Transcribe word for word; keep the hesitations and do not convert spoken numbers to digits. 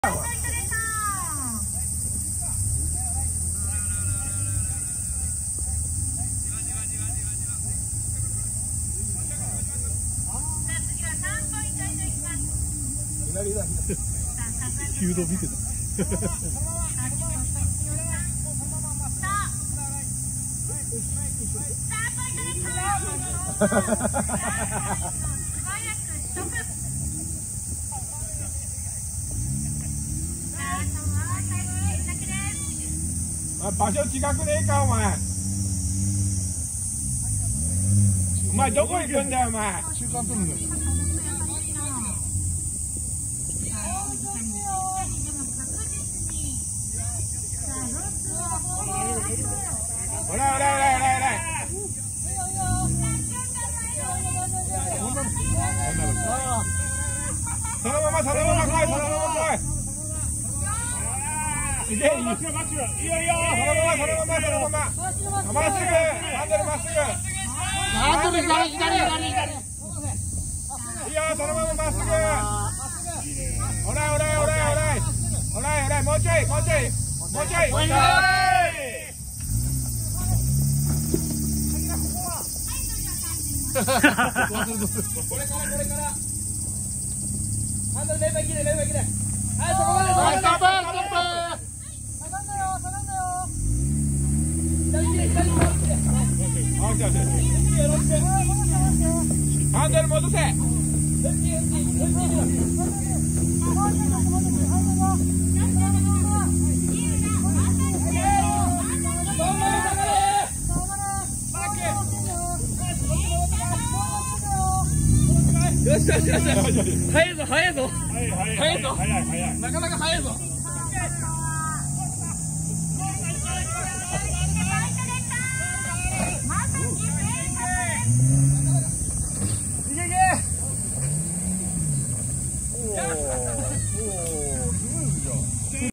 弓道見てた。場所近くねえかお前。お前どこ行くんだよお前。中間取るんだよ。ほらほらほらほらほら。そのままそのまま来い、そのまま来い。すげえいい。いいよいいよ。そのままそのままそのまま。まっすぐ。ハンドルまっすぐ。ハンドル左左左左。いいよそのまままっすぐ。ほらほらほらほら。ほらほらもうちょいもうちょいもうちょい。もうちょい。これからこれからハンドルメンバー切れメンバー切れ。はいそこまでそこまで。ストップストップ。下がんなよ下がんなよ。左切れ左切れ。オッケーオッケー。ハンドル戻せ。よしよしよしよし。早いぞ早いぞ。早いぞ。なかなか早いぞ。いけいけ。